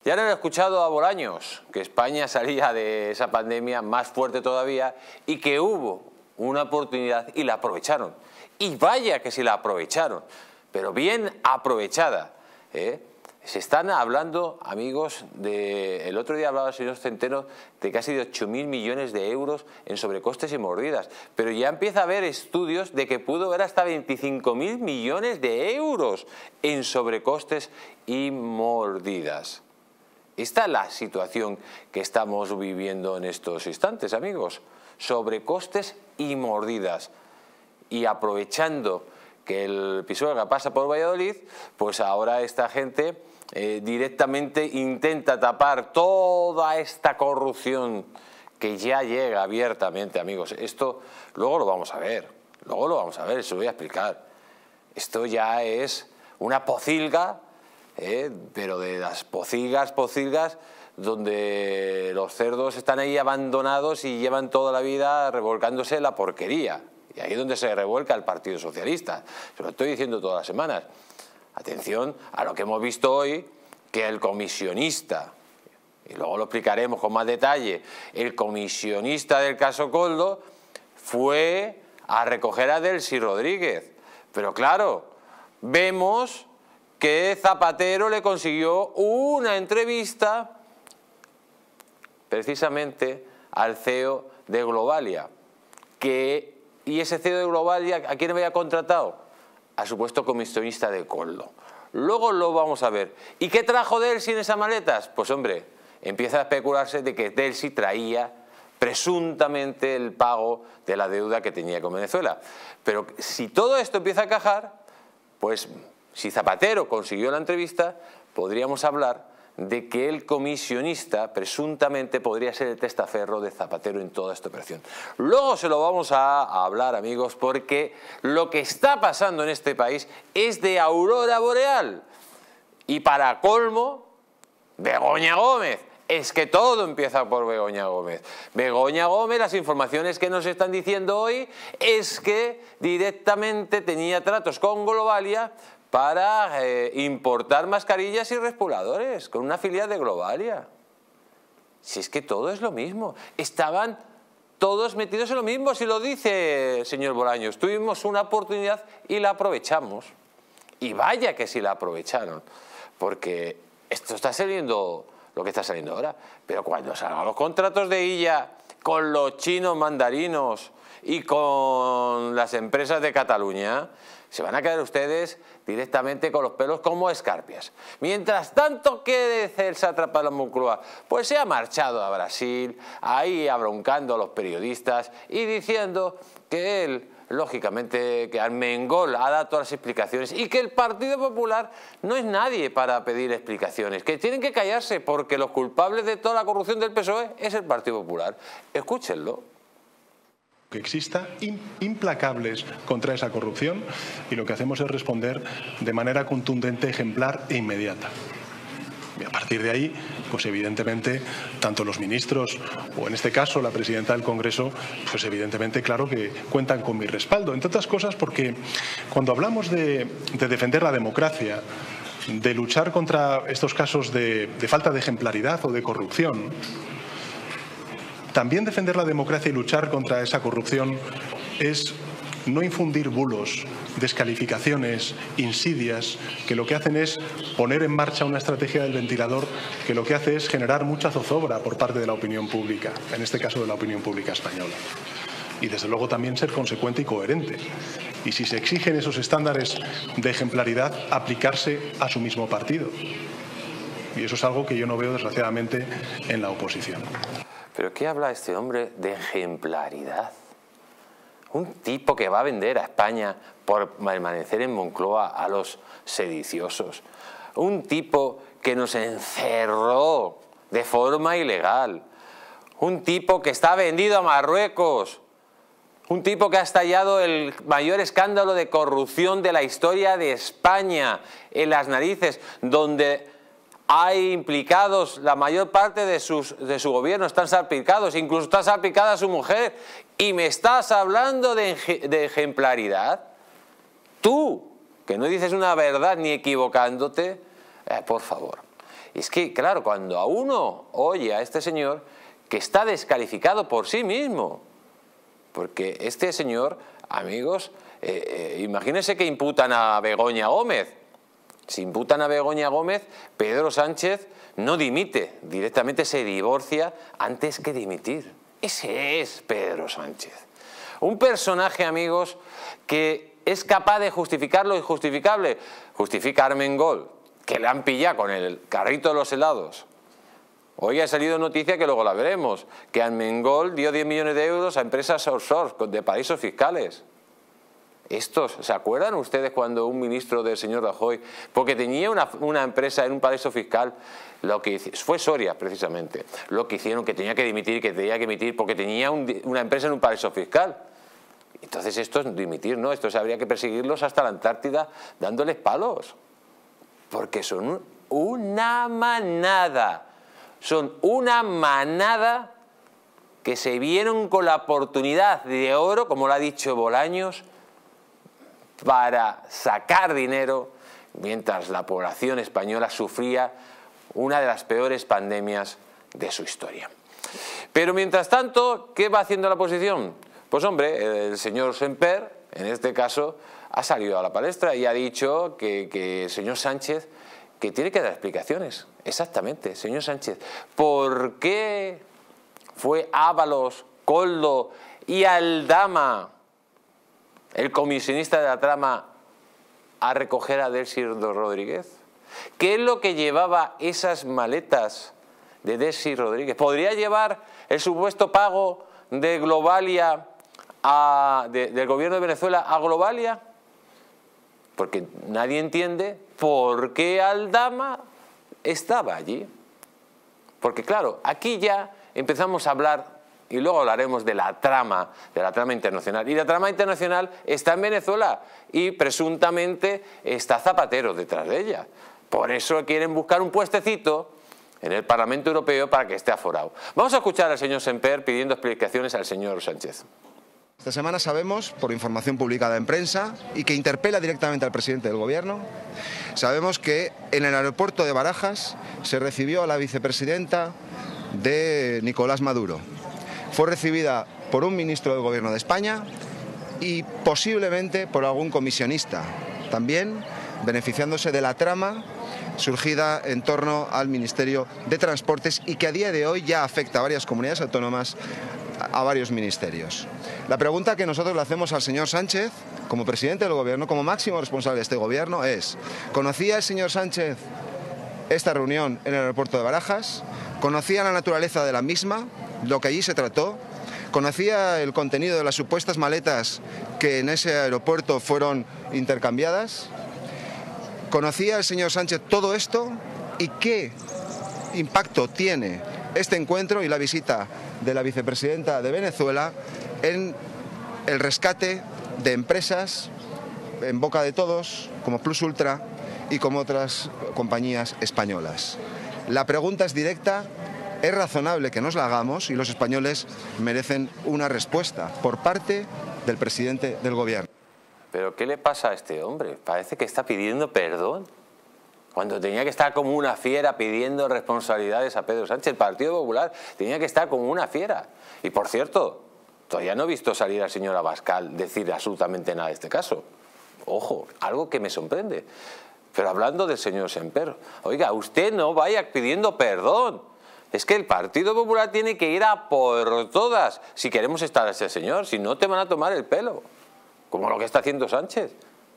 Ya no he escuchado a Bolaños, que España salía de esa pandemia más fuerte todavía y que hubo una oportunidad y la aprovecharon. Y vaya que si la aprovecharon, pero bien aprovechada, ¿eh? Se están hablando, amigos, el otro día hablaba el señor Centeno de casi de 8.000 millones de euros en sobrecostes y mordidas, pero ya empieza a haber estudios de que pudo haber hasta 25.000 millones de euros en sobrecostes y mordidas. Esta es la situación que estamos viviendo en estos instantes, amigos. Sobrecostes y mordidas. Y aprovechando que el Pisuerga pasa por Valladolid, pues ahora esta gente directamente intenta tapar toda esta corrupción que ya llega abiertamente, amigos. Esto luego lo vamos a ver, se lo voy a explicar. Esto ya es una pocilga, pero de las pocilgas, donde los cerdos están ahí abandonados y llevan toda la vida revolcándose en la porquería. Y ahí es donde se revuelca el Partido Socialista. Se lo estoy diciendo todas las semanas. Atención a lo que hemos visto hoy, que el comisionista, y luego lo explicaremos con más detalle, el comisionista del caso Koldo fue a recoger a Delcy Rodríguez. Pero claro, vemos que Zapatero le consiguió una entrevista precisamente al CEO de Globalia. Y ese CEO de Globalia, ¿a quién había contratado? A supuesto comisionista de Koldo. Luego lo vamos a ver. ¿Y qué trajo Delcy en esas maletas? Pues hombre, empieza a especularse de que Delcy traía presuntamente el pago de la deuda que tenía con Venezuela. Pero si todo esto empieza a cajar, pues si Zapatero consiguió la entrevista, podríamos hablar de que el comisionista presuntamente podría ser el testaferro de Zapatero en toda esta operación. Luego se lo vamos a hablar, amigos, porque lo que está pasando en este país es de aurora boreal. Y para colmo, Begoña Gómez. Es que todo empieza por Begoña Gómez. Begoña Gómez, las informaciones que nos están diciendo hoy es que directamente tenía tratos con Globalia para importar mascarillas y respiradores con una filial de Globalia. Si es que todo es lo mismo. Estaban todos metidos en lo mismo, si lo dice el señor Bolaños. Tuvimos una oportunidad y la aprovechamos. Y vaya que sí la aprovecharon. Porque esto está saliendo lo que está saliendo ahora. Pero cuando salgan los contratos de Illa con los chinos mandarinos y con las empresas de Cataluña, se van a quedar ustedes directamente con los pelos como escarpias. Mientras tanto, ¿qué dice el sátrapa de la Moncloa? Pues se ha marchado a Brasil, ahí abroncando a los periodistas y diciendo que él, lógicamente, que Armengol ha dado todas las explicaciones y que el Partido Popular no es nadie para pedir explicaciones, que tienen que callarse porque los culpables de toda la corrupción del PSOE es el Partido Popular. Escúchenlo. Que exista, implacables contra esa corrupción, y lo que hacemos es responder de manera contundente, ejemplar e inmediata. Y a partir de ahí, pues evidentemente, tanto los ministros o en este caso la presidenta del Congreso, pues evidentemente claro que cuentan con mi respaldo, entre otras cosas porque cuando hablamos de defender la democracia, de luchar contra estos casos de falta de ejemplaridad o de corrupción, también defender la democracia y luchar contra esa corrupción es no infundir bulos, descalificaciones, insidias, que lo que hacen es poner en marcha una estrategia del ventilador que lo que hace es generar mucha zozobra por parte de la opinión pública, en este caso de la opinión pública española. Y desde luego también ser consecuente y coherente. Y si se exigen esos estándares de ejemplaridad, aplicarse a su mismo partido. Y eso es algo que yo no veo desgraciadamente en la oposición. ¿Pero qué habla este hombre de ejemplaridad? Un tipo que va a vender a España por permanecer en Moncloa a los sediciosos. Un tipo que nos encerró de forma ilegal. Un tipo que está vendido a Marruecos. Un tipo que ha estallado el mayor escándalo de corrupción de la historia de España en las narices, donde hay implicados, la mayor parte de su gobierno están salpicados, incluso está salpicada su mujer, y me estás hablando de ejemplaridad. Tú, que no dices una verdad ni equivocándote, por favor. Y es que, claro, cuando a uno oye a este señor, que está descalificado por sí mismo, porque este señor, amigos, imagínense que imputan a Begoña Gómez. Si imputan a Begoña Gómez, Pedro Sánchez no dimite, directamente se divorcia antes que dimitir. Ese es Pedro Sánchez. Un personaje, amigos, que es capaz de justificar lo injustificable. Justifica a Armengol, que le han pillado con el carrito de los helados. Hoy ha salido noticia, que luego la veremos, que Armengol dio 10 millones de euros a empresas offshore de paraísos fiscales. ¿Se acuerdan ustedes cuando un ministro del señor Rajoy, porque tenía una empresa en un paraíso fiscal, fue Soria precisamente, lo que hicieron, que tenía que dimitir, porque tenía una empresa en un paraíso fiscal? Entonces esto es dimitir, ¿no? Esto habría que perseguirlos hasta la Antártida dándoles palos, porque son una manada. Son una manada que se vieron con la oportunidad de oro, como lo ha dicho Bolaños, para sacar dinero mientras la población española sufría una de las peores pandemias de su historia. Pero mientras tanto, ¿qué va haciendo la oposición? Pues hombre, el señor Semper, en este caso, ha salido a la palestra y ha dicho que el señor Sánchez, que tiene que dar explicaciones. Exactamente, señor Sánchez, ¿por qué fue Ábalos, Koldo y Aldama, el comisionista de la trama, a recoger a Delcy Rodríguez? ¿Qué es lo que llevaba esas maletas de Delcy Rodríguez? ¿Podría llevar el supuesto pago de Globalia del gobierno de Venezuela a Globalia? Porque nadie entiende por qué Aldama estaba allí. Porque claro, aquí ya empezamos a hablar, y luego hablaremos de la trama internacional. Y la trama internacional está en Venezuela y presuntamente está Zapatero detrás de ella. Por eso quieren buscar un puestecito en el Parlamento Europeo para que esté aforado. Vamos a escuchar al señor Semper pidiendo explicaciones al señor Sánchez. Esta semana sabemos, por información publicada en prensa y que interpela directamente al presidente del Gobierno, sabemos que en el aeropuerto de Barajas se recibió a la vicepresidenta de Nicolás Maduro. Fue recibida por un ministro del Gobierno de España y posiblemente por algún comisionista, también beneficiándose de la trama surgida en torno al Ministerio de Transportes y que a día de hoy ya afecta a varias comunidades autónomas, a varios ministerios. La pregunta que nosotros le hacemos al señor Sánchez, como presidente del Gobierno, como máximo responsable de este Gobierno, es: ¿conocía el señor Sánchez esta reunión en el aeropuerto de Barajas? ¿Conocía la naturaleza de la misma, lo que allí se trató? ¿Conocía el contenido de las supuestas maletas que en ese aeropuerto fueron intercambiadas? ¿Conocía el señor Sánchez todo esto? ¿Y qué impacto tiene este encuentro y la visita de la vicepresidenta de Venezuela en el rescate de empresas en boca de todos, como Plus Ultra y como otras compañías españolas? La pregunta es directa, es razonable que nos la hagamos y los españoles merecen una respuesta por parte del presidente del Gobierno. ¿Pero qué le pasa a este hombre? Parece que está pidiendo perdón, cuando tenía que estar como una fiera pidiendo responsabilidades a Pedro Sánchez. El Partido Popular tenía que estar como una fiera. Y por cierto, todavía no he visto salir al señor Abascal decir absolutamente nada de este caso. Ojo, algo que me sorprende. Pero hablando del señor Semper, oiga, usted no vaya pidiendo perdón. Es que el Partido Popular tiene que ir a por todas si queremos estar a ese señor, si no te van a tomar el pelo, como lo que está haciendo Sánchez.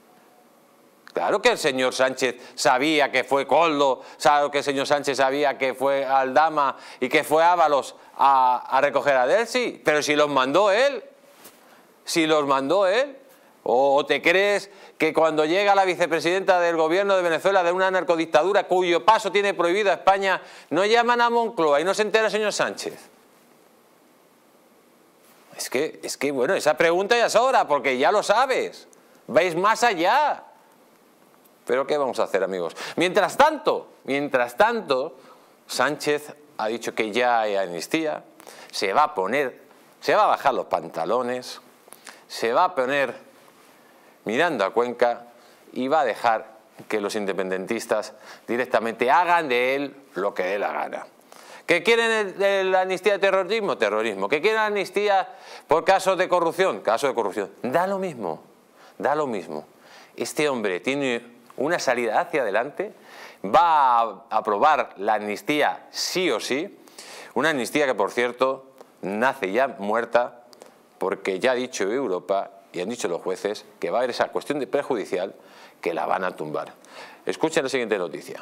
Claro que el señor Sánchez sabía que fue Koldo, claro que el señor Sánchez sabía que fue Aldama y que fue Ábalos a recoger a Delcy, pero si los mandó él, ¿o te crees que cuando llega la vicepresidenta del Gobierno de Venezuela de una narcodictadura cuyo paso tiene prohibido a España, no llaman a Moncloa y no se entera el señor Sánchez? Es que bueno, esa pregunta ya es hora, porque ya lo sabes, vais más allá. Pero ¿qué vamos a hacer, amigos? Mientras tanto, Sánchez ha dicho que ya hay amnistía, se va a bajar los pantalones, se va a poner mirando a Cuenca y va a dejar que los independentistas directamente hagan de él lo que dé la gana. ¿Que quieren la amnistía de terrorismo? Terrorismo. ¿Que quieren la amnistía por casos de corrupción? Casos de corrupción. Da lo mismo, da lo mismo. Este hombre tiene una salida hacia adelante, va a aprobar la amnistía sí o sí, una amnistía que, por cierto, nace ya muerta, porque ya ha dicho Europa y han dicho los jueces que va a haber esa cuestión de prejudicial que la van a tumbar. Escuchen la siguiente noticia.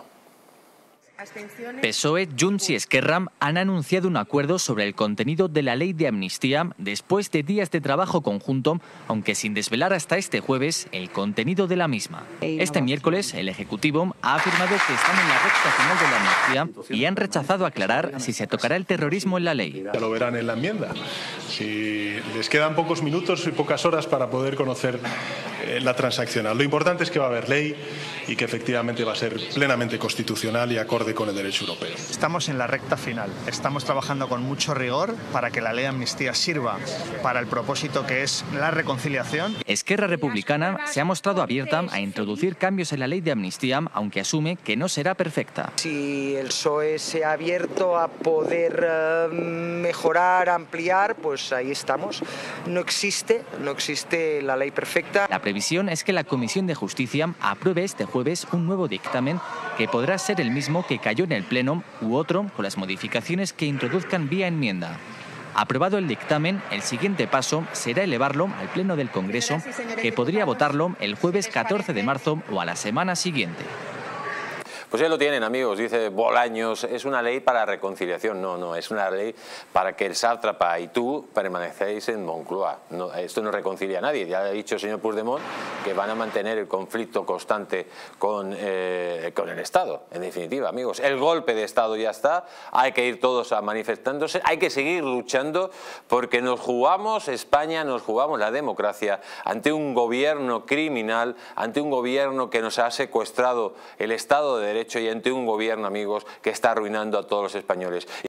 PSOE, Junts y Esquerra han anunciado un acuerdo sobre el contenido de la ley de amnistía después de días de trabajo conjunto, aunque sin desvelar hasta este jueves el contenido de la misma. Este miércoles, el Ejecutivo ha afirmado que están en la recta final de la amnistía y han rechazado aclarar si se tocará el terrorismo en la ley. Ya lo verán en la enmienda. Si les quedan pocos minutos y pocas horas para poder conocer la transaccional. Lo importante es que va a haber ley y que efectivamente va a ser plenamente constitucional y acorde con el derecho europeo. Estamos en la recta final. Estamos trabajando con mucho rigor para que la ley de amnistía sirva para el propósito que es la reconciliación. Esquerra Republicana se ha mostrado abierta a introducir cambios en la ley de amnistía, aunque asume que no será perfecta. Si el PSOE se ha abierto a poder mejorar, ampliar, pues ahí estamos. No existe la ley perfecta. La previsión es que la Comisión de Justicia apruebe este jueves un nuevo dictamen que podrá ser el mismo que cayó en el Pleno u otro con las modificaciones que introduzcan vía enmienda. Aprobado el dictamen, el siguiente paso será elevarlo al Pleno del Congreso, que podría votarlo el jueves 14 de marzo o a la semana siguiente. Pues ya lo tienen, amigos, dice Bolaños, es una ley para la reconciliación. No, es una ley para que el sátrapa y tú permanecéis en Moncloa. No, esto no reconcilia a nadie. Ya ha dicho el señor Puigdemont que van a mantener el conflicto constante con el Estado. En definitiva, amigos, el golpe de Estado ya está, hay que ir todos a manifestándose, hay que seguir luchando porque nos jugamos España, nos jugamos la democracia ante un gobierno criminal, ante un gobierno que nos ha secuestrado el Estado de Derecho y ante un gobierno, amigos, que está arruinando a todos los españoles.